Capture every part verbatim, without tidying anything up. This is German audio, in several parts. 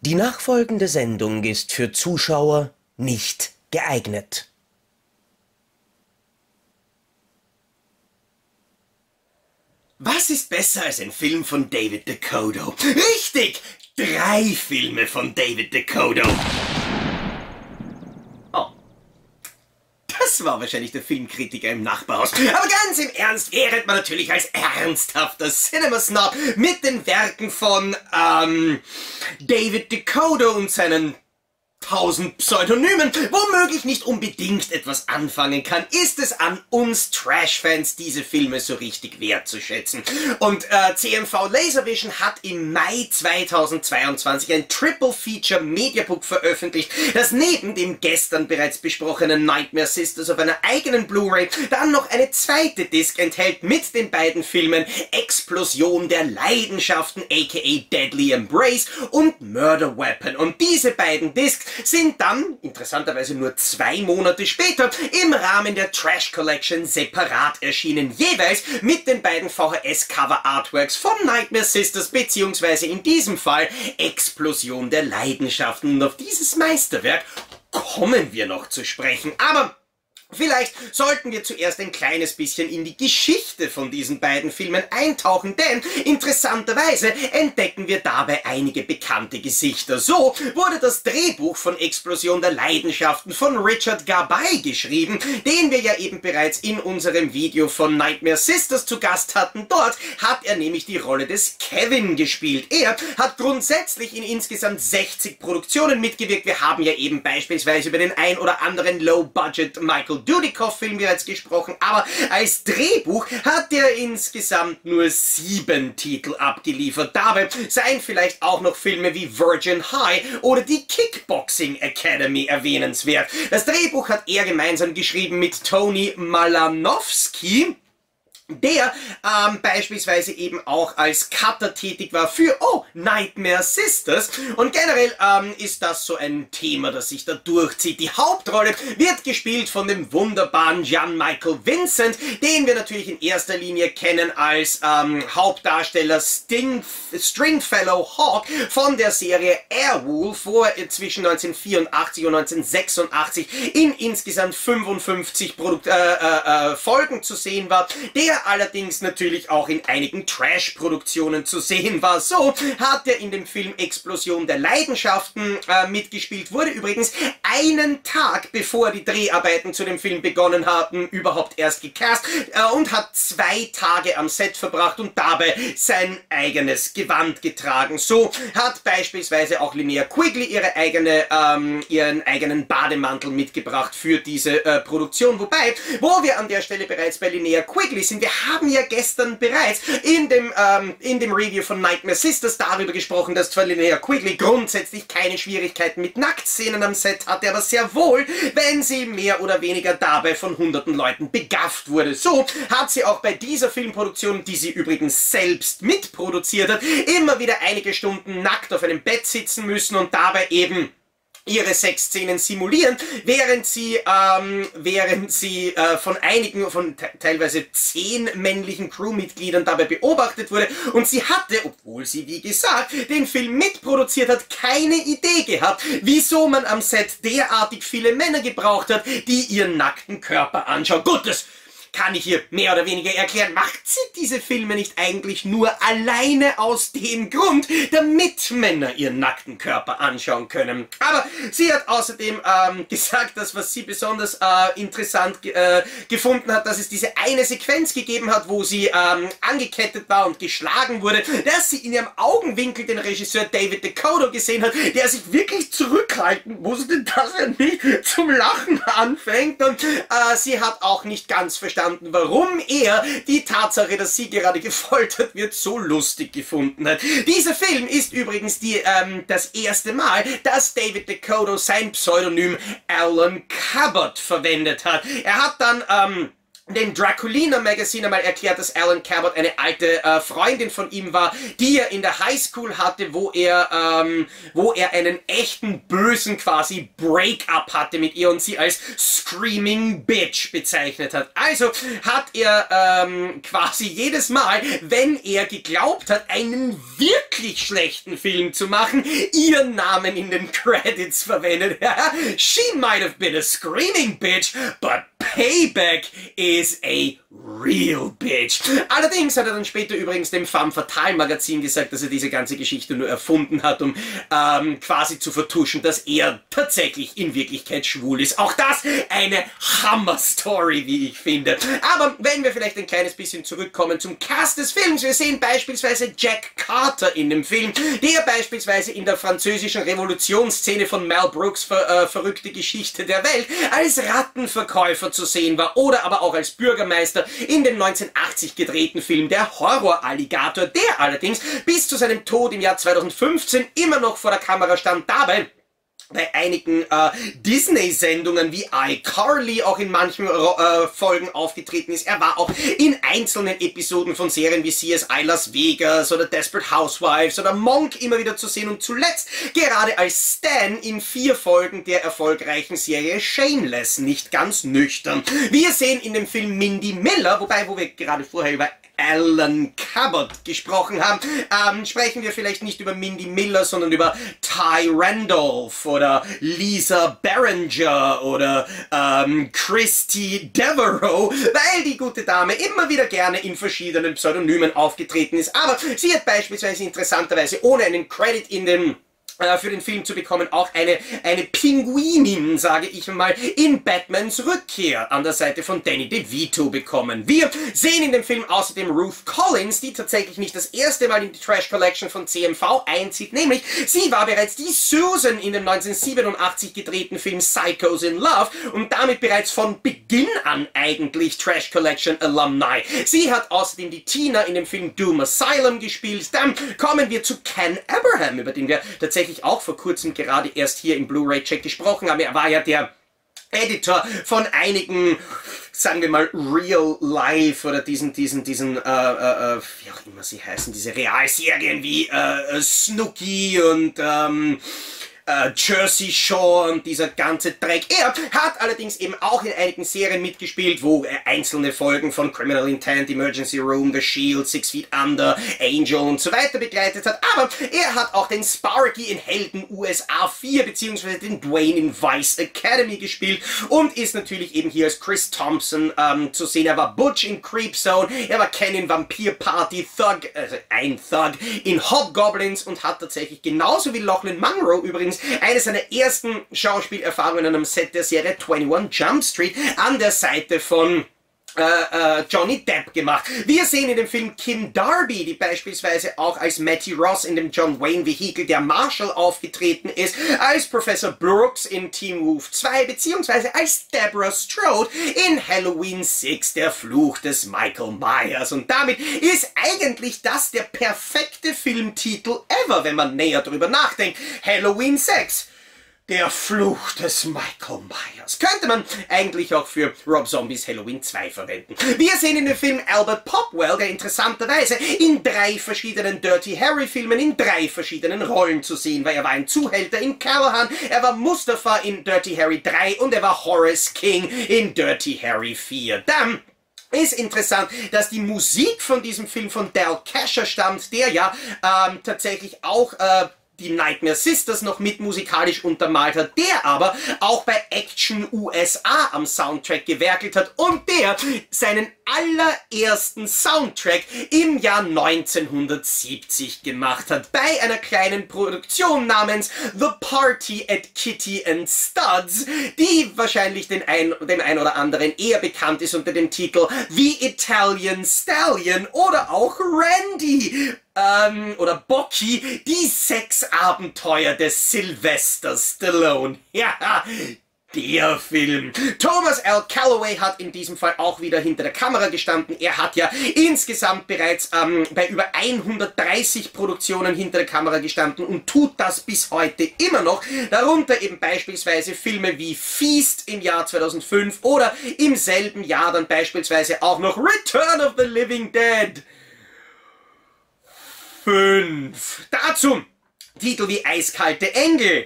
Die nachfolgende Sendung ist für Zuschauer nicht geeignet. Was ist besser als ein Film von David DeCoteau? Richtig! Drei Filme von David DeCoteau. Oh. Das war wahrscheinlich der Filmkritiker im Nachbarhaus. Aber ganz im Ernst wäre man natürlich als ernsthafter Cinema-Snob mit den Werken von ähm, David DeCoteau und seinen tausend Pseudonymen womöglich nicht unbedingt etwas anfangen kann, ist es an uns Trash-Fans, diese Filme so richtig wertzuschätzen. Und äh, C M V Laservision hat im Mai zweitausendzweiundzwanzig ein Triple Feature Mediabook veröffentlicht, das neben dem gestern bereits besprochenen Nightmare Sisters auf einer eigenen Blu-ray dann noch eine zweite Disc enthält mit den beiden Filmen Explosion der Leidenschaften aka Deadly Embrace und Murder Weapon. Und diese beiden Discs sind dann, interessanterweise nur zwei Monate später, im Rahmen der Trash Collection separat erschienen, jeweils mit den beiden V H S-Cover-Artworks von Nightmare Sisters beziehungsweise in diesem Fall Explosion der Leidenschaften. Und auf dieses Meisterwerk kommen wir noch zu sprechen, aber vielleicht sollten wir zuerst ein kleines bisschen in die Geschichte von diesen beiden Filmen eintauchen, denn interessanterweise entdecken wir dabei einige bekannte Gesichter. So wurde das Drehbuch von Explosion der Leidenschaften von Richard Garbey geschrieben, den wir ja eben bereits in unserem Video von Nightmare Sisters zu Gast hatten. Dort hat er nämlich die Rolle des Kevin gespielt. Er hat grundsätzlich in insgesamt sechzig Produktionen mitgewirkt. Wir haben ja eben beispielsweise über den ein oder anderen Low-Budget Michael Dudikoff-Film bereits gesprochen, aber als Drehbuch hat er insgesamt nur sieben Titel abgeliefert. Dabei seien vielleicht auch noch Filme wie Virgin High oder die Kickboxing Academy erwähnenswert. Das Drehbuch hat er gemeinsam geschrieben mit Tony Malanowski, der ähm, beispielsweise eben auch als Cutter tätig war für, oh, Nightmare Sisters. Und generell ähm, ist das so ein Thema, das sich da durchzieht. Die Hauptrolle wird gespielt von dem wunderbaren Jan-Michael Vincent, den wir natürlich in erster Linie kennen als ähm, Hauptdarsteller Sting, Stringfellow Hawk von der Serie Airwolf, wo er zwischen neunzehnhundertvierundachtzig und neunzehnhundertsechsundachtzig in insgesamt fünfundfünfzig Produkt, äh, äh, Folgen zu sehen war, der allerdings natürlich auch in einigen Trash-Produktionen zu sehen war. So hat er in dem Film Explosion der Leidenschaften äh, mitgespielt, wurde übrigens einen Tag bevor die Dreharbeiten zu dem Film begonnen hatten, überhaupt erst gecast äh, und hat zwei Tage am Set verbracht und dabei sein eigenes Gewand getragen. So hat beispielsweise auch Linnea Quigley ihre eigene, ähm, ihren eigenen Bademantel mitgebracht für diese äh, Produktion. Wobei, wo wir an der Stelle bereits bei Linnea Quigley sind, wir haben ja gestern bereits in dem, ähm, in dem Review von Nightmare Sisters darüber gesprochen, dass zwar Linnea Quigley grundsätzlich keine Schwierigkeiten mit Nacktszenen am Set hatte, aber sehr wohl, wenn sie mehr oder weniger dabei von hunderten Leuten begafft wurde. So hat sie auch bei dieser Filmproduktion, die sie übrigens selbst mitproduziert hat, immer wieder einige Stunden nackt auf einem Bett sitzen müssen und dabei eben ihre Sexszenen simulieren, während sie, ähm, während sie äh, von einigen, von teilweise zehn männlichen Crewmitgliedern dabei beobachtet wurde und sie hatte, obwohl sie wie gesagt den Film mitproduziert hat, keine Idee gehabt, wieso man am Set derartig viele Männer gebraucht hat, die ihren nackten Körper anschauen. Gut, das kann ich hier mehr oder weniger erklären. Macht sie diese Filme nicht eigentlich nur alleine aus dem Grund, damit Männer ihren nackten Körper anschauen können? Aber sie hat außerdem ähm, gesagt, dass was sie besonders äh, interessant äh, gefunden hat, dass es diese eine Sequenz gegeben hat, wo sie ähm, angekettet war und geschlagen wurde, dass sie in ihrem Augenwinkel den Regisseur David DeCoteau gesehen hat, der sich wirklich zurückhalten musste, dass er nicht zum Lachen anfängt. Und äh, sie hat auch nicht ganz verstanden, warum er die Tatsache, dass sie gerade gefoltert wird, so lustig gefunden hat. Dieser Film ist übrigens die, ähm, das erste Mal, dass David DeCoteau sein Pseudonym Alan Cabot verwendet hat. Er hat dann ähm, dem Draculina Magazine einmal erklärt, dass Alan Cabot eine alte äh, Freundin von ihm war, die er in der Highschool hatte, wo er, ähm, wo er einen echten bösen quasi Break-up hatte mit ihr und sie als Screaming Bitch bezeichnet hat. Also hat er ähm, quasi jedes Mal, wenn er geglaubt hat, einen wirklich schlechten Film zu machen, ihren Namen in den Credits verwendet. She might have been a screaming bitch, but payback is a real bitch. Allerdings hat er dann später übrigens dem Femme Fatale Magazin gesagt, dass er diese ganze Geschichte nur erfunden hat, um ähm, quasi zu vertuschen, dass er tatsächlich in Wirklichkeit schwul ist. Auch das eine Hammer-Story, wie ich finde. Aber wenn wir vielleicht ein kleines bisschen zurückkommen zum Cast des Films, wir sehen beispielsweise Jack Carter in dem Film, der beispielsweise in der französischen Revolutionsszene von Mel Brooks ver äh, verrückte Geschichte der Welt als Rattenverkäufer zu sehen war oder aber auch als Bürgermeister in dem neunzehnhundertachtzig gedrehten Film Der Horror-Alligator, der allerdings bis zu seinem Tod im Jahr zweitausendfünfzehn immer noch vor der Kamera stand, dabei bei einigen äh, Disney-Sendungen wie iCarly auch in manchen äh, Folgen aufgetreten ist. Er war auch in einzelnen Episoden von Serien wie C S I Las Vegas oder Desperate Housewives oder Monk immer wieder zu sehen und zuletzt gerade als Stan in vier Folgen der erfolgreichen Serie Shameless, nicht ganz nüchtern. Wir sehen in dem Film Mindy Miller, wobei, wo wir gerade vorher über Alan Cabot gesprochen haben, ähm, sprechen wir vielleicht nicht über Mindy Miller, sondern über Ty Randolph oder Lisa Barringer oder ähm, Christy Devereaux, weil die gute Dame immer wieder gerne in verschiedenen Pseudonymen aufgetreten ist. Aber sie hat beispielsweise interessanterweise ohne einen Credit in den für den Film zu bekommen, auch eine, eine Pinguinin, sage ich mal, in Batmans Rückkehr an der Seite von Danny DeVito bekommen. Wir sehen in dem Film außerdem Ruth Collins, die tatsächlich nicht das erste Mal in die Trash Collection von C M V einzieht, nämlich sie war bereits die Susan in dem neunzehnhundertsiebenundachtzig gedrehten Film Psychos in Love und damit bereits von Beginn an eigentlich Trash Collection Alumni. Sie hat außerdem die Tina in dem Film Doom Asylum gespielt. Dann kommen wir zu Ken Abraham, über den wir tatsächlich auch vor kurzem gerade erst hier im Blu-ray-Check gesprochen haben. Er war ja der Editor von einigen, sagen wir mal, Real Life oder diesen, diesen, diesen, äh, äh, wie auch immer sie heißen, diese Realserien wie äh, Snooki und ähm, Uh, Jersey Shore und dieser ganze Dreck. Er hat allerdings eben auch in einigen Serien mitgespielt, wo er einzelne Folgen von Criminal Intent, Emergency Room, The Shield, Six Feet Under, Angel und so weiter begleitet hat. Aber er hat auch den Sparky in Helden U S A vier beziehungsweise den Dwayne in Vice Academy gespielt und ist natürlich eben hier als Chris Thompson ähm, zu sehen. Er war Butch in Creep Zone, er war Ken in Vampire Party, Thug, also ein Thug in Hobgoblins und hat tatsächlich genauso wie Lachlan Monroe übrigens eine seiner ersten Schauspielerfahrungen am Set der Serie einundzwanzig Jump Street an der Seite von Äh, äh, Johnny Depp gemacht. Wir sehen in dem Film Kim Darby, die beispielsweise auch als Mattie Ross in dem John Wayne Vehikel der Marshall aufgetreten ist, als Professor Brooks in Teen Wolf zwei, beziehungsweise als Deborah Strode in Halloween sechs, der Fluch des Michael Myers. Und damit ist eigentlich das der perfekte Filmtitel ever, wenn man näher drüber nachdenkt. Halloween sechs. Der Fluch des Michael Myers. Könnte man eigentlich auch für Rob Zombies Halloween zwei verwenden. Wir sehen in dem Film Albert Popwell, der interessanterweise in drei verschiedenen Dirty Harry Filmen in drei verschiedenen Rollen zu sehen war. Er war ein Zuhälter in Callahan, er war Mustafa in Dirty Harry drei und er war Horace King in Dirty Harry vier. Dann ist interessant, dass die Musik von diesem Film von Dal Kasher stammt, der ja ähm, tatsächlich auch äh, die Nightmare Sisters noch mit musikalisch untermalt hat, der aber auch bei Action U S A am Soundtrack gewerkelt hat und der seinen allerersten Soundtrack im Jahr neunzehnhundertsiebzig gemacht hat, bei einer kleinen Produktion namens The Party at Kitty and Studs, die wahrscheinlich den ein, dem ein oder anderen eher bekannt ist unter dem Titel The Italian Stallion oder auch Randy. Ähm, oder Bocky, die Sexabenteuer des Sylvester Stallone. Ja, der Film. Thomas L. Calloway hat in diesem Fall auch wieder hinter der Kamera gestanden. Er hat ja insgesamt bereits ähm, bei über hundertdreißig Produktionen hinter der Kamera gestanden und tut das bis heute immer noch. Darunter eben beispielsweise Filme wie Feast im Jahr zweitausendfünf oder im selben Jahr dann beispielsweise auch noch Return of the Living Dead fünf. Dazu Titel wie Eiskalte Engel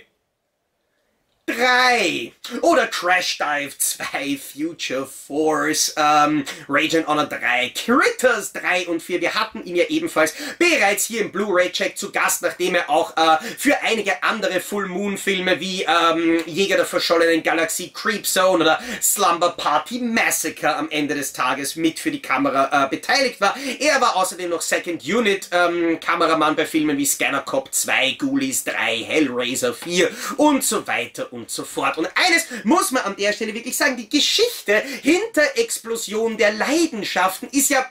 drei oder Crash Dive zwei, Future Force, ähm, Rage and Honor drei, Critters drei und vier. Wir hatten ihn ja ebenfalls bereits hier im Blu-ray-Check zu Gast, nachdem er auch äh, für einige andere Full-Moon-Filme wie ähm, Jäger der verschollenen Galaxie, Creep Zone oder Slumber Party Massacre am Ende des Tages mit für die Kamera äh, beteiligt war. Er war außerdem noch Second Unit ähm, Kameramann bei Filmen wie Scanner Cop zwei, Ghoulies drei, Hellraiser vier und so weiter und so fort. Und eines muss man an der Stelle wirklich sagen, die Geschichte hinter Explosion der Leidenschaften ist ja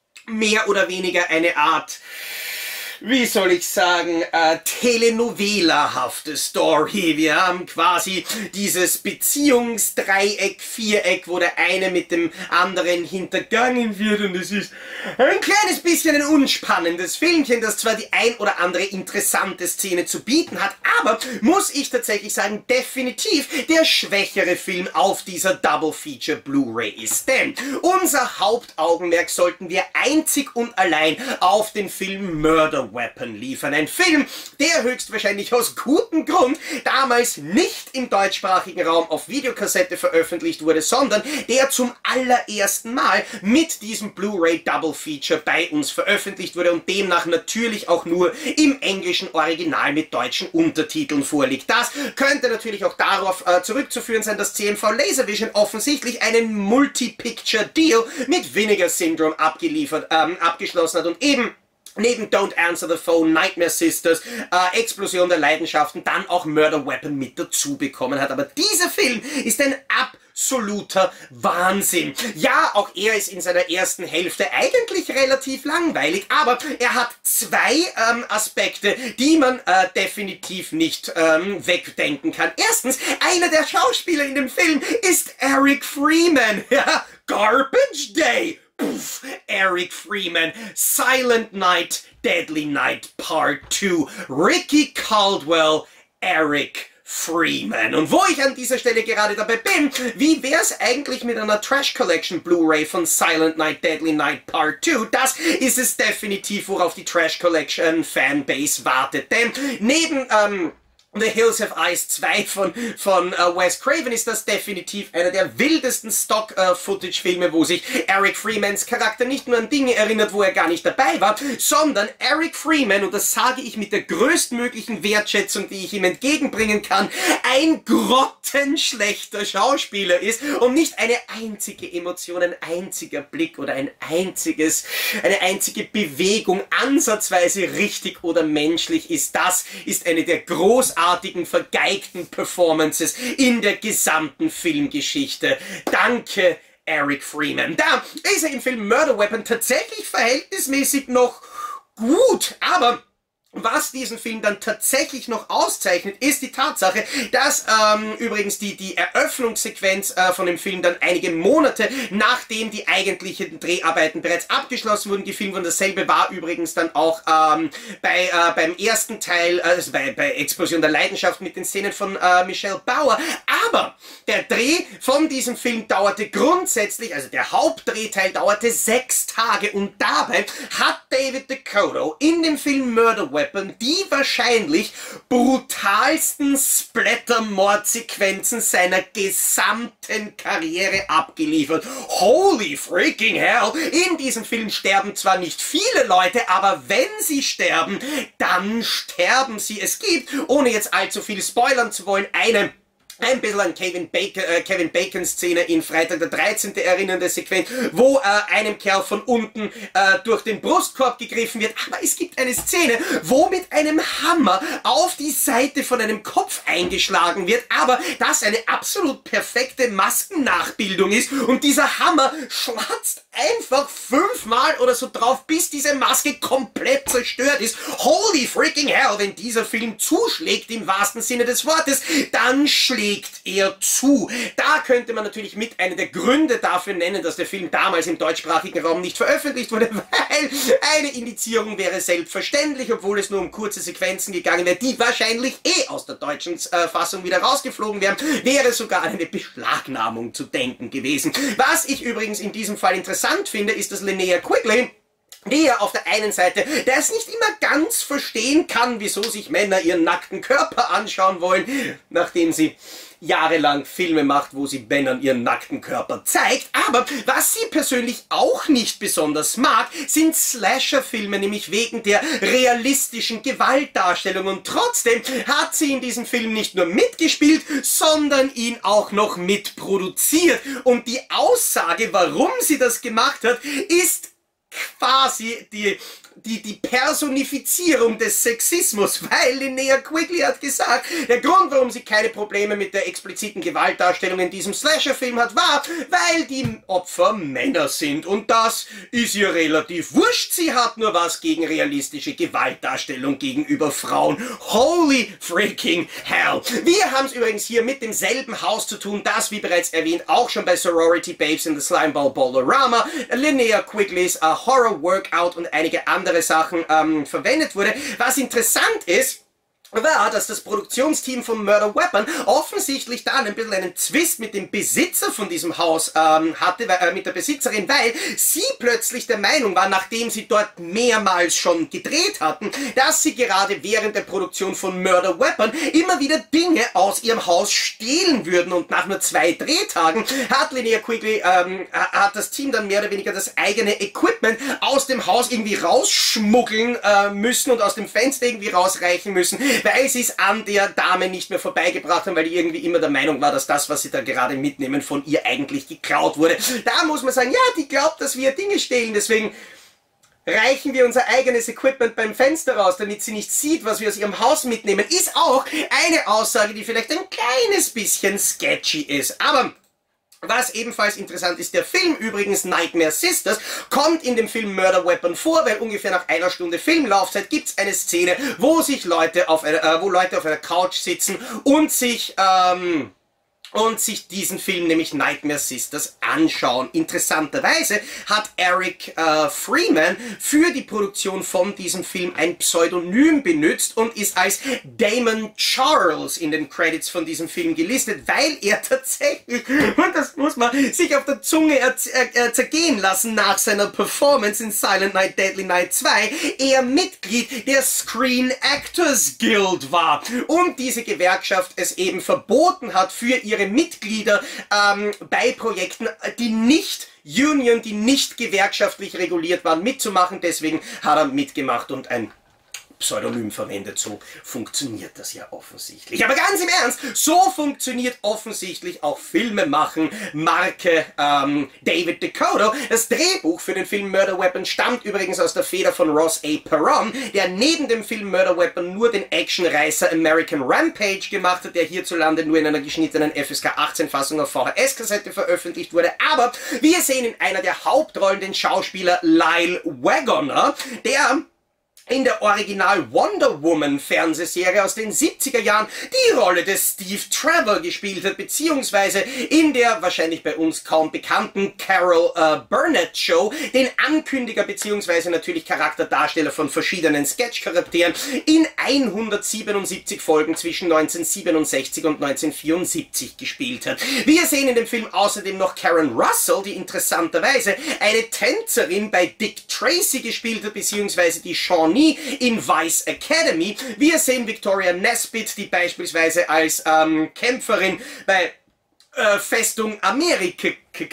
mehr oder weniger eine Art, wie soll ich sagen, äh, telenovela-hafte Story. Wir haben quasi dieses Beziehungsdreieck, Viereck, wo der eine mit dem anderen hintergangen wird und es ist ein kleines bisschen ein unspannendes Filmchen, das zwar die ein oder andere interessante Szene zu bieten hat, aber, muss ich tatsächlich sagen, definitiv der schwächere Film auf dieser Double-Feature Blu-ray ist. Denn unser Hauptaugenmerk sollten wir einzig und allein auf den Film Murder Weapon liefern. Ein Film, der höchstwahrscheinlich aus gutem Grund damals nicht im deutschsprachigen Raum auf Videokassette veröffentlicht wurde, sondern der zum allerersten Mal mit diesem Blu-ray Double Feature bei uns veröffentlicht wurde und demnach natürlich auch nur im englischen Original mit deutschen Untertiteln vorliegt. Das könnte natürlich auch darauf äh, zurückzuführen sein, dass C M V Laservision offensichtlich einen Multi-Picture-Deal mit Vinegar Syndrome abgeliefert, ähm, abgeschlossen hat und eben neben Don't Answer the Phone, Nightmare Sisters, äh, Explosion der Leidenschaften, dann auch Murder Weapon mit dazu bekommen hat. Aber dieser Film ist ein absoluter Wahnsinn. Ja, auch er ist in seiner ersten Hälfte eigentlich relativ langweilig, aber er hat zwei ähm, Aspekte, die man äh, definitiv nicht ähm, wegdenken kann. Erstens, einer der Schauspieler in dem Film ist Eric Freeman. Ja, Garbage Day. Puff, Eric Freeman, Silent Night, Deadly Night Part zwei, Ricky Caldwell, Eric Freeman. Und wo ich an dieser Stelle gerade dabei bin, wie wär's eigentlich mit einer Trash Collection Blu-ray von Silent Night, Deadly Night Part zwei? Das ist es definitiv, worauf die Trash Collection Fanbase wartet. Denn neben, ähm, The Hills Have Eyes zwei von, von uh, Wes Craven ist das definitiv einer der wildesten Stock-Footage-Filme, uh, wo sich Eric Freemans Charakter nicht nur an Dinge erinnert, wo er gar nicht dabei war, sondern Eric Freeman, und das sage ich mit der größtmöglichen Wertschätzung, die ich ihm entgegenbringen kann, ein grottenschlechter Schauspieler ist und nicht eine einzige Emotion, ein einziger Blick oder ein einziges, eine einzige Bewegung ansatzweise richtig oder menschlich ist. Das ist eine der großartigen vergeigten Performances in der gesamten Filmgeschichte. Danke, Eric Freeman. Da ist er im Film Murder Weapon tatsächlich verhältnismäßig noch gut, aber was diesen Film dann tatsächlich noch auszeichnet, ist die Tatsache, dass ähm, übrigens die, die Eröffnungssequenz äh, von dem Film dann einige Monate nachdem die eigentlichen Dreharbeiten bereits abgeschlossen wurden, gefilmt wurden. Dasselbe war übrigens dann auch ähm, bei, äh, beim ersten Teil, also bei, bei Explosion der Leidenschaft mit den Szenen von äh, Michelle Bauer. Aber der Dreh von diesem Film dauerte grundsätzlich, also der Hauptdrehteil dauerte sechs Tage und dabei hat David Dakota in dem Film Murder Weapon die wahrscheinlich brutalsten Splatter-Mordsequenzen seiner gesamten Karriere abgeliefert. Holy freaking hell! In diesem Film sterben zwar nicht viele Leute, aber wenn sie sterben, dann sterben sie. Es gibt, ohne jetzt allzu viel spoilern zu wollen, eine ein bisschen an Kevin Bacon, äh, Kevin Bacon Szene in Freitag der dreizehnte erinnernde Sequenz, wo äh, einem Kerl von unten äh, durch den Brustkorb gegriffen wird. Aber es gibt eine Szene, wo mit einem Hammer auf die Seite von einem Kopf eingeschlagen wird, aber das eine absolut perfekte Maskennachbildung ist und dieser Hammer schlatzt einfach fünfmal oder so drauf, bis diese Maske komplett zerstört ist. Holy freaking hell, wenn dieser Film zuschlägt im wahrsten Sinne des Wortes, dann schlägt schlägt er zu. Da könnte man natürlich mit einer der Gründe dafür nennen, dass der Film damals im deutschsprachigen Raum nicht veröffentlicht wurde, weil eine Indizierung wäre selbstverständlich, obwohl es nur um kurze Sequenzen gegangen wäre, die wahrscheinlich eh aus der deutschen äh, Fassung wieder rausgeflogen wären, wäre sogar an eine Beschlagnahmung zu denken gewesen. Was ich übrigens in diesem Fall interessant finde, ist, dass Linnea Quigley, die ja auf der einen Seite, der es nicht immer ganz verstehen kann, wieso sich Männer ihren nackten Körper anschauen wollen, nachdem sie jahrelang Filme macht, wo sie Männern ihren nackten Körper zeigt. Aber was sie persönlich auch nicht besonders mag, sind Slasher-Filme, nämlich wegen der realistischen Gewaltdarstellung. Und trotzdem hat sie in diesem Film nicht nur mitgespielt, sondern ihn auch noch mitproduziert. Und die Aussage, warum sie das gemacht hat, ist quasi die, die, die Personifizierung des Sexismus, weil Linnea Quigley hat gesagt, der Grund, warum sie keine Probleme mit der expliziten Gewaltdarstellung in diesem Slasher-Film hat, war, weil die Opfer Männer sind. Und das ist ihr relativ wurscht. Sie hat nur was gegen realistische Gewaltdarstellung gegenüber Frauen. Holy freaking hell. Wir haben es übrigens hier mit demselben Haus zu tun, das, wie bereits erwähnt, auch schon bei Sorority Babes in the Slimeball Bolorama, Linnea Quigleys uh, Horror Workout und einige andere Sachen ähm, verwendet wurde. Was interessant ist, war, dass das Produktionsteam von Murder Weapon offensichtlich dann ein bisschen einen Zwist mit dem Besitzer von diesem Haus ähm, hatte, äh, mit der Besitzerin, weil sie plötzlich der Meinung war, nachdem sie dort mehrmals schon gedreht hatten, dass sie gerade während der Produktion von Murder Weapon immer wieder Dinge aus ihrem Haus stehlen würden. Und nach nur zwei Drehtagen hat Linnea Quigley, ähm, hat das Team dann mehr oder weniger das eigene Equipment aus dem Haus irgendwie rausschmuggeln äh, müssen und aus dem Fenster irgendwie rausreichen müssen, weil sie es an der Dame nicht mehr vorbeigebracht haben, weil die irgendwie immer der Meinung war, dass das, was sie da gerade mitnehmen, von ihr eigentlich geklaut wurde. Da muss man sagen, ja, die glaubt, dass wir Dinge stehlen, deswegen reichen wir unser eigenes Equipment beim Fenster raus, damit sie nicht sieht, was wir aus ihrem Haus mitnehmen. Ist auch eine Aussage, die vielleicht ein kleines bisschen sketchy ist, aber was ebenfalls interessant ist, der Film übrigens Nightmare Sisters kommt in dem Film Murder Weapon vor, weil ungefähr nach einer Stunde Filmlaufzeit gibt es eine Szene, wo sich Leute auf einer, äh, wo Leute auf einer Couch sitzen und sich ähm, und sich diesen Film, nämlich Nightmare Sisters, anschauen. Interessanterweise hat Eric äh, Freeman für die Produktion von diesem Film ein Pseudonym benutzt und ist als Damon Charles in den Credits von diesem Film gelistet, weil er tatsächlich, und das muss man sich auf der Zunge äh, äh, zergehen lassen, nach seiner Performance in Silent Night, Deadly Night zwei, er Mitglied der Screen Actors Guild war und diese Gewerkschaft es eben verboten hat, für ihre Mitglieder ähm, bei Projekten, die nicht Union, die nicht gewerkschaftlich reguliert waren, mitzumachen. Deswegen hat er mitgemacht und ein Pseudonym verwendet. So funktioniert das ja offensichtlich. Aber ganz im Ernst, so funktioniert offensichtlich auch Filmemachen, Marke ähm, David DeCoteau. Das Drehbuch für den Film Murder Weapon stammt übrigens aus der Feder von Ross A. Perron, der neben dem Film Murder Weapon nur den Actionreißer American Rampage gemacht hat, der hierzulande nur in einer geschnittenen F S K achtzehn Fassung auf V H S-Kassette veröffentlicht wurde. Aber wir sehen in einer der Hauptrollen den Schauspieler Lyle Waggoner, der in der Original Wonder Woman Fernsehserie aus den siebziger Jahren die Rolle des Steve Trevor gespielt hat, beziehungsweise in der wahrscheinlich bei uns kaum bekannten Carol äh, Burnett Show den Ankündiger beziehungsweise natürlich Charakterdarsteller von verschiedenen Sketch-Charakteren in hundertsiebenundsiebzig Folgen zwischen neunzehnhundertsiebenundsechzig und neunzehnhundertvierundsiebzig gespielt hat. Wir sehen in dem Film außerdem noch Karen Russell, die interessanterweise eine Tänzerin bei Dick Tracy gespielt hat, beziehungsweise die Shawnee in Vice Academy. Wir sehen Victoria Nesbitt, die beispielsweise als ähm, Kämpferin bei äh, Festung Amerika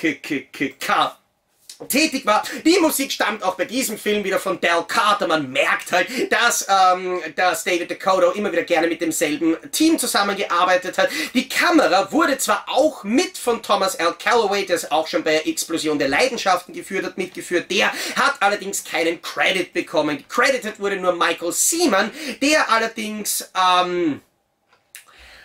tätig war. Die Musik stammt auch bei diesem Film wieder von Del Carter. Man merkt halt, dass, ähm, dass David DeCoteau immer wieder gerne mit demselben Team zusammengearbeitet hat. Die Kamera wurde zwar auch mit von Thomas L. Calloway, der es auch schon bei Explosion der Leidenschaften geführt hat, mitgeführt. Der hat allerdings keinen Credit bekommen. Credited wurde nur Michael Seaman, der allerdings, ähm,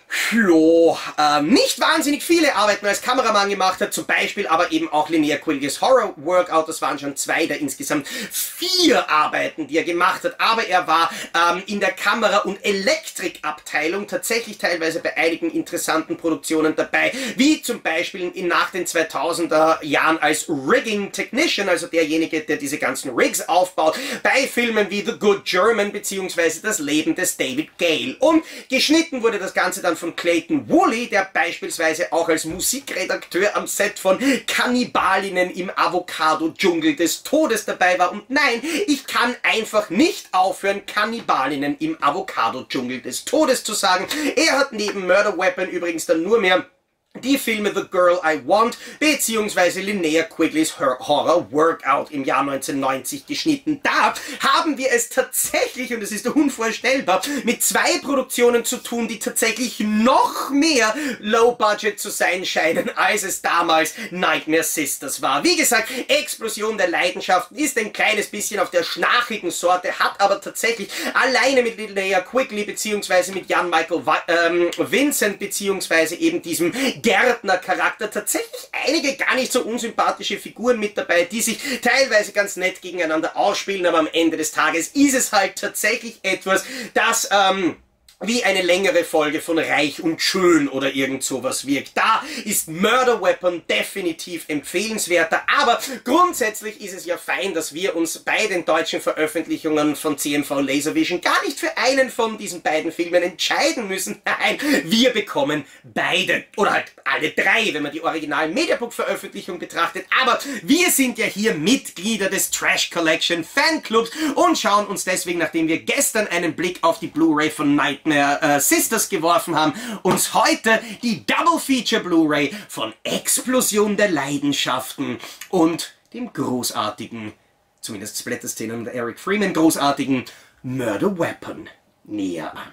Jo, äh, nicht wahnsinnig viele Arbeiten als Kameramann gemacht hat, zum Beispiel aber eben auch Linnea Quigley's Horror Workout, das waren schon zwei der insgesamt vier Arbeiten, die er gemacht hat, aber er war ähm, in der Kamera- und Elektrikabteilung tatsächlich teilweise bei einigen interessanten Produktionen dabei, wie zum Beispiel in, nach den zweitausender Jahren als Rigging Technician, also derjenige, der diese ganzen Rigs aufbaut, bei Filmen wie The Good German beziehungsweise Das Leben des David Gale. Und geschnitten wurde das Ganze dann von Clayton Woolley, der beispielsweise auch als Musikredakteur am Set von Kannibalinnen im Avocado-Dschungel des Todes dabei war. Und nein, ich kann einfach nicht aufhören, Kannibalinnen im Avocado-Dschungel des Todes zu sagen. Er hat neben Murder Weapon übrigens dann nur mehr die Filme The Girl I Want beziehungsweise Linnea Quigley's Horror Workout im Jahr neunzehnhundertneunzig geschnitten. Da haben wir es tatsächlich, und es ist unvorstellbar, mit zwei Produktionen zu tun, die tatsächlich noch mehr Low-Budget zu sein scheinen, als es damals Nightmare Sisters war. Wie gesagt, Explosion der Leidenschaften ist ein kleines bisschen auf der schnarchigen Sorte, hat aber tatsächlich alleine mit Linnea Quigley beziehungsweise mit Jan Michael ähm, Vincent beziehungsweise eben diesem Gärtner-Charakter tatsächlich einige gar nicht so unsympathische Figuren mit dabei, die sich teilweise ganz nett gegeneinander ausspielen, aber am Ende des Tages ist es halt tatsächlich etwas, das ähm, wie eine längere Folge von Reich und Schön oder irgend sowas wirkt. Da ist Murder Weapon definitiv empfehlenswerter, aber grundsätzlich ist es ja fein, dass wir uns bei den deutschen Veröffentlichungen von C M V Laservision gar nicht für einen von diesen beiden Filmen entscheiden müssen. Nein, wir bekommen beide. Oder halt alle drei, wenn man die originalen Mediabook-Veröffentlichung betrachtet. Aber wir sind ja hier Mitglieder des Trash Collection Fanclubs und schauen uns deswegen, nachdem wir gestern einen Blick auf die Blu-ray von Nightmare Äh, Sisters geworfen haben, uns heute die Double Feature Blu-ray von Explosion der Leidenschaften und dem großartigen, zumindest Splatter-Szenen unter Eric Freeman, großartigen Murder Weapon näher an.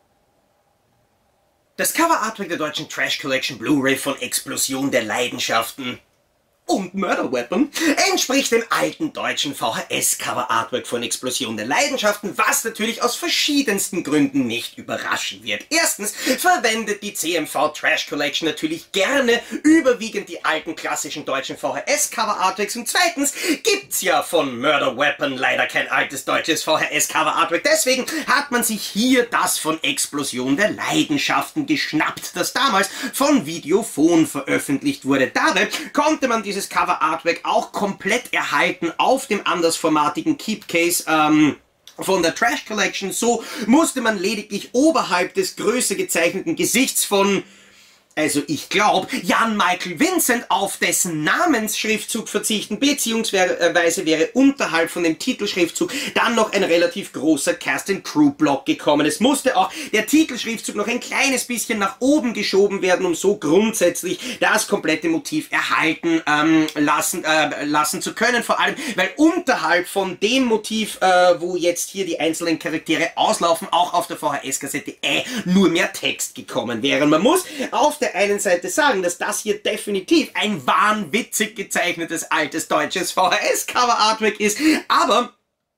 Das Cover-Artwork der deutschen Trash Collection Blu-ray von Explosion der Leidenschaften und Murder Weapon entspricht dem alten deutschen V H S-Cover-Artwork von Explosion der Leidenschaften, was natürlich aus verschiedensten Gründen nicht überraschen wird. Erstens verwendet die C M V Trash Collection natürlich gerne überwiegend die alten klassischen deutschen V H S-Cover-Artworks und zweitens gibt's ja von Murder Weapon leider kein altes deutsches V H S-Cover-Artwork. Deswegen hat man sich hier das von Explosion der Leidenschaften geschnappt, das damals von Videophon veröffentlicht wurde. Dabei konnte man dieses Cover-Artwork auch komplett erhalten auf dem andersformatigen Keepcase ähm, von der Trash Collection. So musste man lediglich oberhalb des größer gezeichneten Gesichts von, also ich glaube, Jan Michael Vincent auf dessen Namensschriftzug verzichten, beziehungsweise wäre unterhalb von dem Titelschriftzug dann noch ein relativ großer Cast and Crew Block gekommen. Es musste auch der Titelschriftzug noch ein kleines bisschen nach oben geschoben werden, um so grundsätzlich das komplette Motiv erhalten ähm, lassen, äh, lassen zu können. Vor allem, weil unterhalb von dem Motiv, äh, wo jetzt hier die einzelnen Charaktere auslaufen, auch auf der V H S-Kassette äh, nur mehr Text gekommen wäre. Man muss auf der der einen Seite sagen, dass das hier definitiv ein wahnwitzig gezeichnetes altes deutsches V H S-Cover-Artwork ist, aber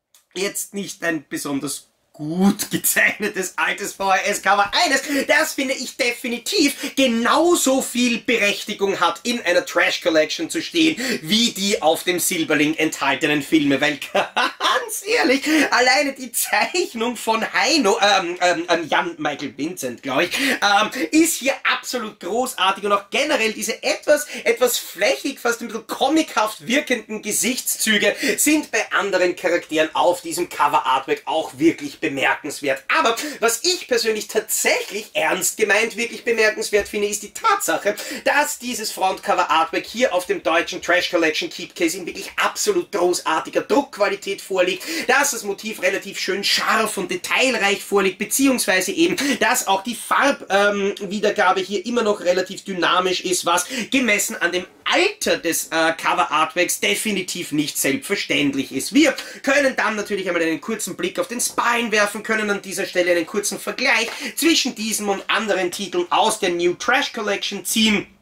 jetzt nicht ein besonders gut gezeichnetes altes V H S-Cover. Eines, das finde ich definitiv genauso viel Berechtigung hat, in einer Trash Collection zu stehen, wie die auf dem Silberling enthaltenen Filme, weil ganz ehrlich, alleine die Zeichnung von Heino, ähm, ähm, Jan Michael Vincent, glaube ich, ähm, ist hier absolut großartig und auch generell diese etwas, etwas flächig, fast ein bisschen comichaft wirkenden Gesichtszüge sind bei anderen Charakteren auf diesem Cover-Artwork auch wirklich bemerkenswert. Aber was ich persönlich tatsächlich ernst gemeint wirklich bemerkenswert finde, ist die Tatsache, dass dieses Frontcover-Artwork hier auf dem deutschen Trash Collection Keepcase in wirklich absolut großartiger Druckqualität vorliegt, dass das Motiv relativ schön scharf und detailreich vorliegt, beziehungsweise eben, dass auch die Farbwiedergabe ähm, hier immer noch relativ dynamisch ist, was gemessen an dem Alter des äh, Cover-Artworks definitiv nicht selbstverständlich ist. Wir können dann natürlich einmal einen kurzen Blick auf den Spine werfen, können an dieser Stelle einen kurzen Vergleich zwischen diesem und anderen Titeln aus der New Trash Collection ziehen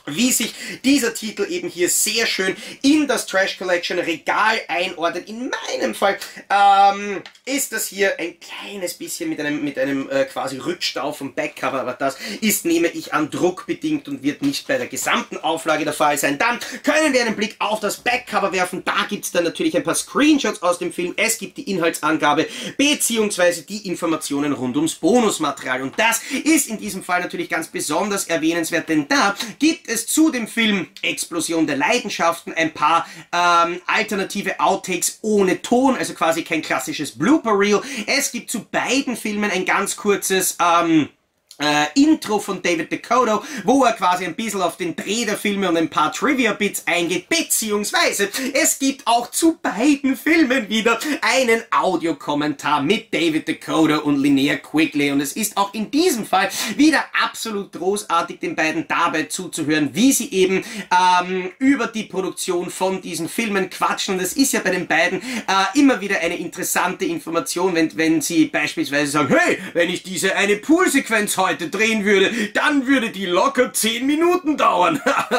wie sich dieser Titel eben hier sehr schön in das Trash Collection Regal einordnet. In meinem Fall ähm, ist das hier ein kleines bisschen mit einem, mit einem äh, quasi Rückstau vom Backcover, aber das ist, nehme ich an, druckbedingt und wird nicht bei der gesamten Auflage der Fall sein. Dann können wir einen Blick auf das Backcover werfen. Da gibt es dann natürlich ein paar Screenshots aus dem Film. Es gibt die Inhaltsangabe beziehungsweise die Informationen rund ums Bonusmaterial. Und das ist in diesem Fall natürlich ganz besonders erwähnenswert, denn da gibt es zu dem Film Explosion der Leidenschaften ein paar ähm, alternative Outtakes ohne Ton, also quasi kein klassisches Blooper-Reel. Es gibt zu beiden Filmen ein ganz kurzes ähm, Äh, Intro von David DeCoteau, wo er quasi ein bisschen auf den Dreh der Filme und ein paar Trivia-Bits eingeht, beziehungsweise es gibt auch zu beiden Filmen wieder einen Audiokommentar mit David DeCoteau und Linnea Quigley, und es ist auch in diesem Fall wieder absolut großartig, den beiden dabei zuzuhören, wie sie eben ähm, über die Produktion von diesen Filmen quatschen, und es ist ja bei den beiden äh, immer wieder eine interessante Information, wenn, wenn sie beispielsweise sagen, hey, wenn ich diese eine Poolsequenz heute drehen würde, dann würde die locker zehn Minuten dauern.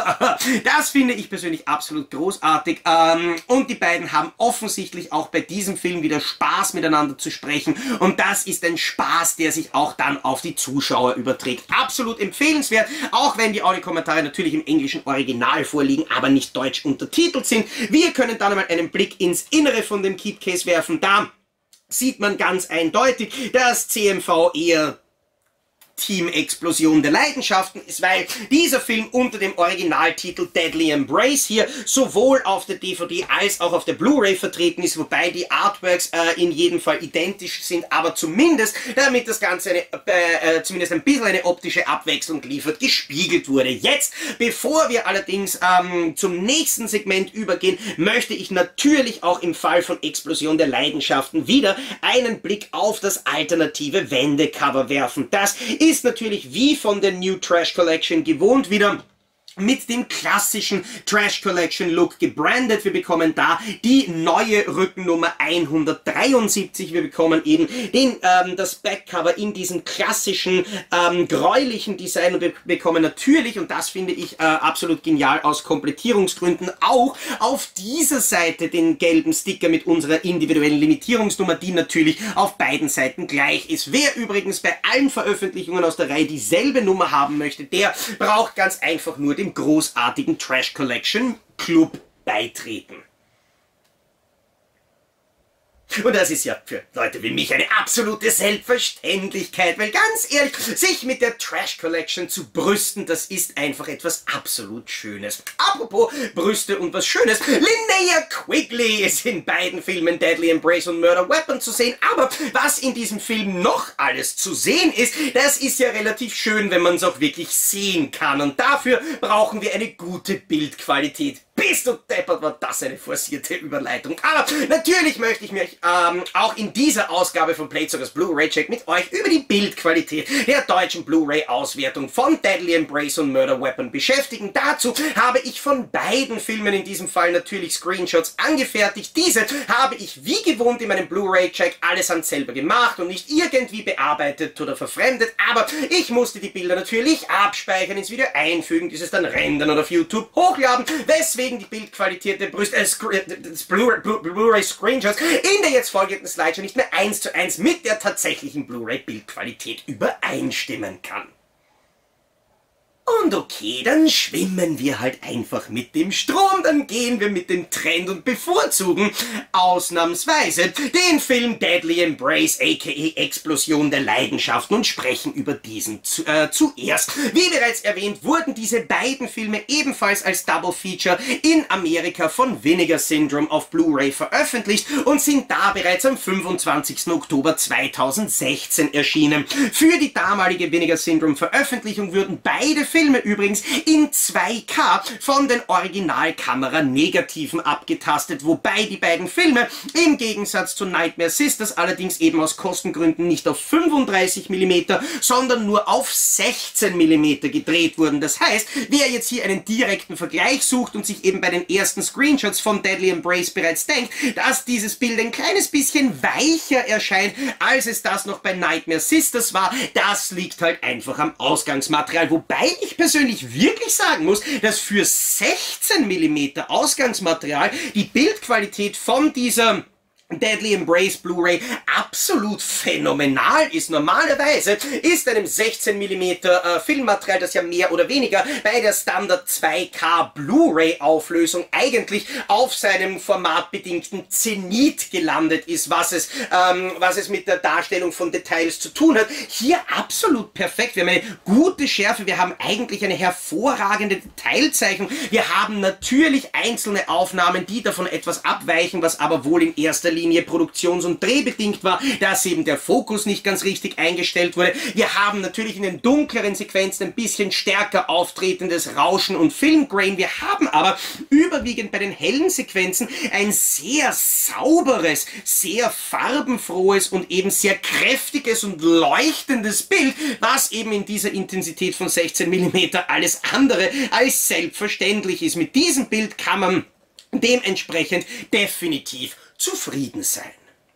Das finde ich persönlich absolut großartig. Ähm, und die beiden haben offensichtlich auch bei diesem Film wieder Spaß miteinander zu sprechen. Und das ist ein Spaß, der sich auch dann auf die Zuschauer überträgt. Absolut empfehlenswert, auch wenn die Audiokommentare natürlich im englischen Original vorliegen, aber nicht deutsch untertitelt sind. Wir können dann einmal einen Blick ins Innere von dem Keepcase werfen. Da sieht man ganz eindeutig, dass C M V eher Team Explosion der Leidenschaften ist, weil dieser Film unter dem Originaltitel Deadly Embrace hier sowohl auf der D V D als auch auf der Blu-ray vertreten ist, wobei die Artworks äh, in jedem Fall identisch sind, aber zumindest, damit das Ganze eine, äh, äh, zumindest ein bisschen eine optische Abwechslung liefert, gespiegelt wurde. Jetzt, bevor wir allerdings ähm, zum nächsten Segment übergehen, möchte ich natürlich auch im Fall von Explosion der Leidenschaften wieder einen Blick auf das alternative Wendecover werfen. Das ist natürlich wie von der New Trash Collection gewohnt wieder mit dem klassischen Trash Collection Look gebrandet. Wir bekommen da die neue Rückennummer hundertdreiundsiebzig. Wir bekommen eben den, ähm, das Backcover in diesem klassischen, ähm, gräulichen Design, und wir bekommen natürlich, und das finde ich äh, absolut genial aus Komplettierungsgründen, auch auf dieser Seite den gelben Sticker mit unserer individuellen Limitierungsnummer, die natürlich auf beiden Seiten gleich ist. Wer übrigens bei allen Veröffentlichungen aus der Reihe dieselbe Nummer haben möchte, der braucht ganz einfach nur den großartigen Trash Collection Club beitreten. Und das ist ja für Leute wie mich eine absolute Selbstverständlichkeit, weil ganz ehrlich, sich mit der Trash Collection zu brüsten, das ist einfach etwas absolut Schönes. Apropos Brüste und was Schönes, Linnea Quigley ist in beiden Filmen Deadly Embrace und Murder Weapon zu sehen, aber was in diesem Film noch alles zu sehen ist, das ist ja relativ schön, wenn man es auch wirklich sehen kann, und dafür brauchen wir eine gute Bildqualität. Bist du deppert, war das eine forcierte Überleitung. Aber natürlich möchte ich mich ähm, auch in dieser Ausgabe von Platesuckers Blu-ray Check mit euch über die Bildqualität der deutschen Blu-ray-Auswertung von Deadly Embrace und Murder Weapon beschäftigen. Dazu habe ich von beiden Filmen in diesem Fall natürlich Screenshots angefertigt. Diese habe ich wie gewohnt in meinem Blu-ray Check allesamt selber gemacht und nicht irgendwie bearbeitet oder verfremdet. Aber ich musste die Bilder natürlich abspeichern, ins Video einfügen, dieses dann rendern oder auf YouTube hochladen, weswegen die Bildqualität der Brüste, äh, des Blu-ray Screenshots in der jetzt folgenden Slideshow nicht mehr eins zu eins mit der tatsächlichen Blu-ray Bildqualität übereinstimmen kann. Und okay, dann schwimmen wir halt einfach mit dem Strom, dann gehen wir mit dem Trend und bevorzugen ausnahmsweise den Film Deadly Embrace aka Explosion der Leidenschaften und sprechen über diesen zu, äh, zuerst. Wie bereits erwähnt, wurden diese beiden Filme ebenfalls als Double Feature in Amerika von Vinegar Syndrome auf Blu-ray veröffentlicht und sind da bereits am fünfundzwanzigsten Oktober zweitausendsechzehn erschienen. Für die damalige Vinegar Syndrome Veröffentlichung würden beide Filme Filme übrigens in zwei K von den Originalkamera-Negativen abgetastet, wobei die beiden Filme im Gegensatz zu Nightmare Sisters allerdings eben aus Kostengründen nicht auf fünfunddreißig Millimeter, sondern nur auf sechzehn Millimeter gedreht wurden. Das heißt, wer jetzt hier einen direkten Vergleich sucht und sich eben bei den ersten Screenshots von Deadly Embrace bereits denkt, dass dieses Bild ein kleines bisschen weicher erscheint, als es das noch bei Nightmare Sisters war, das liegt halt einfach am Ausgangsmaterial, wobei ich ich persönlich wirklich sagen muss, dass für sechzehn Millimeter Ausgangsmaterial die Bildqualität von dieser Deadly Embrace Blu-ray absolut phänomenal ist. Normalerweise ist einem sechzehn Millimeter äh, Filmmaterial, das ja mehr oder weniger bei der Standard zwei K Blu-ray Auflösung eigentlich auf seinem formatbedingten Zenit gelandet ist, was es, ähm, was es mit der Darstellung von Details zu tun hat. Hier absolut perfekt. Wir haben eine gute Schärfe, wir haben eigentlich eine hervorragende Detailzeichnung. Wir haben natürlich einzelne Aufnahmen, die davon etwas abweichen, was aber wohl in erster Linie produktions- und drehbedingt war, dass eben der Fokus nicht ganz richtig eingestellt wurde. Wir haben natürlich in den dunkleren Sequenzen ein bisschen stärker auftretendes Rauschen und Filmgrain. Wir haben aber überwiegend bei den hellen Sequenzen ein sehr sauberes, sehr farbenfrohes und eben sehr kräftiges und leuchtendes Bild, was eben in dieser Intensität von sechzehn Millimeter alles andere als selbstverständlich ist. Mit diesem Bild kann man dementsprechend definitiv zufrieden sein.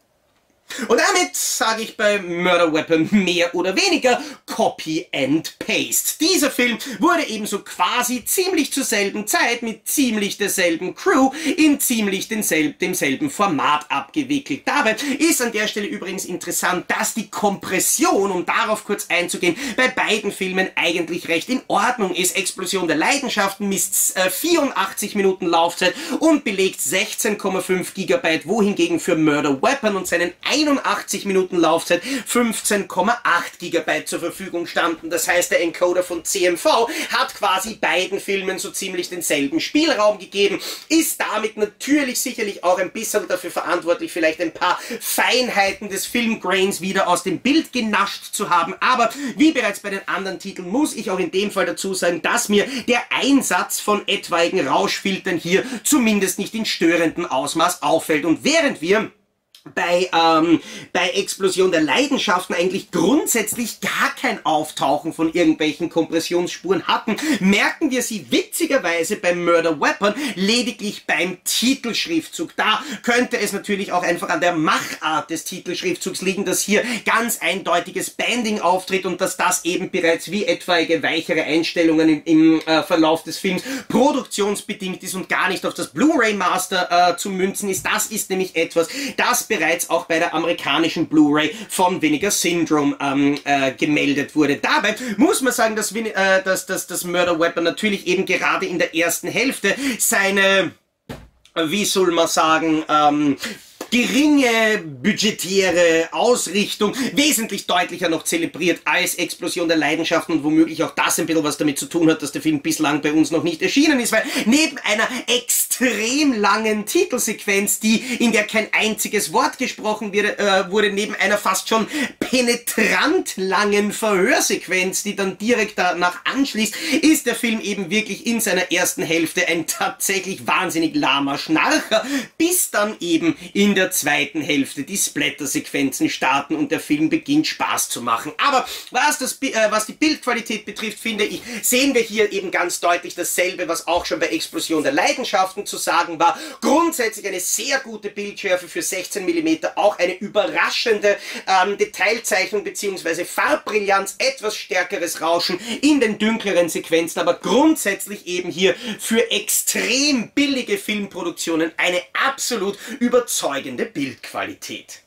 Und damit sage ich bei Murder Weapon mehr oder weniger Copy and Paste. Dieser Film wurde ebenso quasi ziemlich zur selben Zeit mit ziemlich derselben Crew in ziemlich denselb, demselben Format abgewickelt. Dabei ist an der Stelle übrigens interessant, dass die Kompression, um darauf kurz einzugehen, bei beiden Filmen eigentlich recht in Ordnung ist. Explosion der Leidenschaften misst äh, vierundachtzig Minuten Laufzeit und belegt sechzehn Komma fünf Gigabyte, wohingegen für Murder Weapon und seinen einundachtzig Minuten Laufzeit fünfzehn Komma acht Gigabyte zur Verfügung standen. Das heißt, der Encoder von C M V hat quasi beiden Filmen so ziemlich denselben Spielraum gegeben, ist damit natürlich sicherlich auch ein bisschen dafür verantwortlich, vielleicht ein paar Feinheiten des Filmgrains wieder aus dem Bild genascht zu haben. Aber wie bereits bei den anderen Titeln muss ich auch in dem Fall dazu sagen, dass mir der Einsatz von etwaigen Rauschfiltern hier zumindest nicht in störendem Ausmaß auffällt. Und während wir bei, ähm, bei Explosion der Leidenschaften eigentlich grundsätzlich gar kein Auftauchen von irgendwelchen Kompressionsspuren hatten, merken wir sie witzigerweise beim Murder Weapon lediglich beim Titelschriftzug. Da könnte es natürlich auch einfach an der Machart des Titelschriftzugs liegen, dass hier ganz eindeutiges Banding auftritt und dass das eben bereits wie etwaige weichere Einstellungen im, im äh, Verlauf des Films produktionsbedingt ist und gar nicht auf das Blu-ray Master äh, zu münzen ist. Das ist nämlich etwas, das bereits auch bei der amerikanischen Blu-ray von Vinegar Syndrome ähm, äh, gemeldet wurde. Dabei muss man sagen, dass, äh, dass, dass das Murder Weapon natürlich eben gerade in der ersten Hälfte seine, wie soll man sagen, ähm, geringe budgetäre Ausrichtung wesentlich deutlicher noch zelebriert als Explosion der Leidenschaften und womöglich auch das ein bisschen was damit zu tun hat, dass der Film bislang bei uns noch nicht erschienen ist, weil neben einer extrem langen Titelsequenz, die in der kein einziges Wort gesprochen wird, äh, wurde, neben einer fast schon penetrant langen Verhörsequenz, die dann direkt danach anschließt, ist der Film eben wirklich in seiner ersten Hälfte ein tatsächlich wahnsinnig lahmer Schnarcher, bis dann eben in der der zweiten Hälfte die Splatter-Sequenzen starten und der Film beginnt Spaß zu machen. Aber was, das, äh, was die Bildqualität betrifft, finde ich, sehen wir hier eben ganz deutlich dasselbe, was auch schon bei Explosion der Leidenschaften zu sagen war. Grundsätzlich eine sehr gute Bildschärfe für sechzehn Millimeter, auch eine überraschende ähm, Detailzeichnung bzw. Farbbrillanz, etwas stärkeres Rauschen in den dunkleren Sequenzen, aber grundsätzlich eben hier für extrem billige Filmproduktionen eine absolut überzeugende Bildqualität.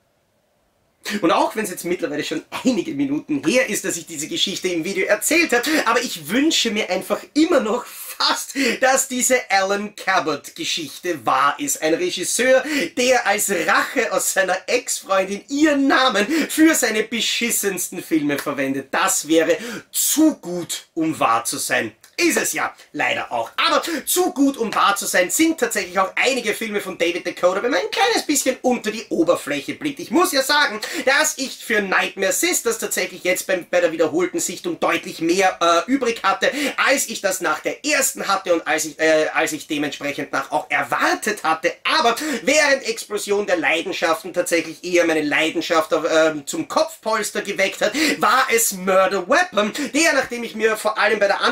Und auch wenn es jetzt mittlerweile schon einige Minuten her ist, dass ich diese Geschichte im Video erzählt habe, aber ich wünsche mir einfach immer noch fast, dass diese Alan Cabot-Geschichte wahr ist. Ein Regisseur, der als Rache aus seiner Ex-Freundin ihren Namen für seine beschissensten Filme verwendet. Das wäre zu gut, um wahr zu sein. Ist es ja leider auch. Aber zu gut, um wahr zu sein, sind tatsächlich auch einige Filme von David Dakota, wenn man ein kleines bisschen unter die Oberfläche blickt. Ich muss ja sagen, dass ich für Nightmare Sisters tatsächlich jetzt beim, bei der wiederholten Sichtung deutlich mehr äh, übrig hatte, als ich das nach der ersten hatte und als ich, äh, als ich dementsprechend nach auch erwartet hatte. Aber während Explosion der Leidenschaften tatsächlich eher meine Leidenschaft auf, äh, zum Kopfpolster geweckt hat, war es Murder Weapon, der, nachdem ich mir vor allem bei der Anfangssequenz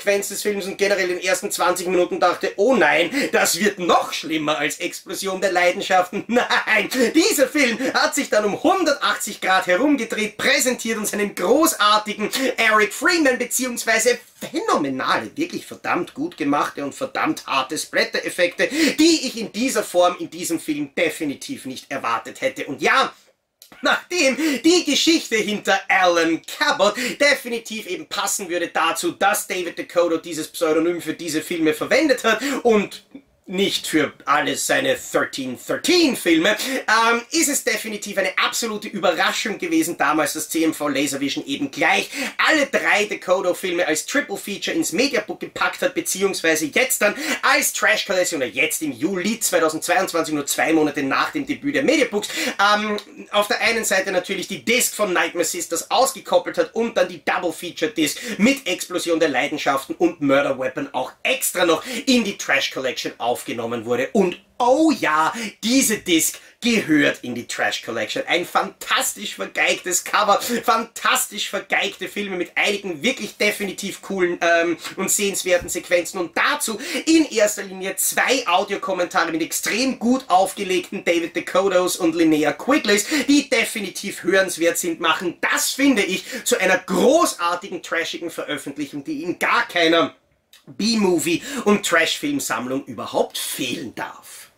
Sequenz des Films und generell den ersten zwanzig Minuten dachte, oh nein, das wird noch schlimmer als Explosion der Leidenschaften. Nein, dieser Film hat sich dann um hundertachtzig Grad herumgedreht, präsentiert uns einen großartigen Eric Freeman beziehungsweise phänomenale, wirklich verdammt gut gemachte und verdammt harte Splatter-Effekte, die ich in dieser Form in diesem Film definitiv nicht erwartet hätte. Und ja, nachdem die Geschichte hinter Alan Cabot definitiv eben passen würde dazu, dass David DeCoteau dieses Pseudonym für diese Filme verwendet hat und nicht für alle seine dreizehn dreizehn Filme, ähm, ist es definitiv eine absolute Überraschung gewesen, damals dass C M V Laservision eben gleich alle drei DeCoteau-Filme als Triple Feature ins Mediabook gepackt hat, beziehungsweise jetzt dann als Trash Collection oder jetzt im Juli zweitausendzweiundzwanzig, nur zwei Monate nach dem Debüt der Mediabooks, ähm, auf der einen Seite natürlich die Disc von Nightmare Sisters ausgekoppelt hat und dann die Double Feature Disc mit Explosion der Leidenschaften und Murder Weapon auch extra noch in die Trash Collection auf aufgenommen wurde. Und oh ja, diese Disc gehört in die Trash Collection. Ein fantastisch vergeigtes Cover, fantastisch vergeigte Filme mit einigen wirklich definitiv coolen ähm, und sehenswerten Sequenzen und dazu in erster Linie zwei Audiokommentare mit extrem gut aufgelegten David DeCoteaus und Linnea Quigleys, die definitiv hörenswert sind, machen das, finde ich, zu einer großartigen, trashigen Veröffentlichung, die in gar keiner B-Movie- und Trash-Film-Sammlung überhaupt fehlen darf.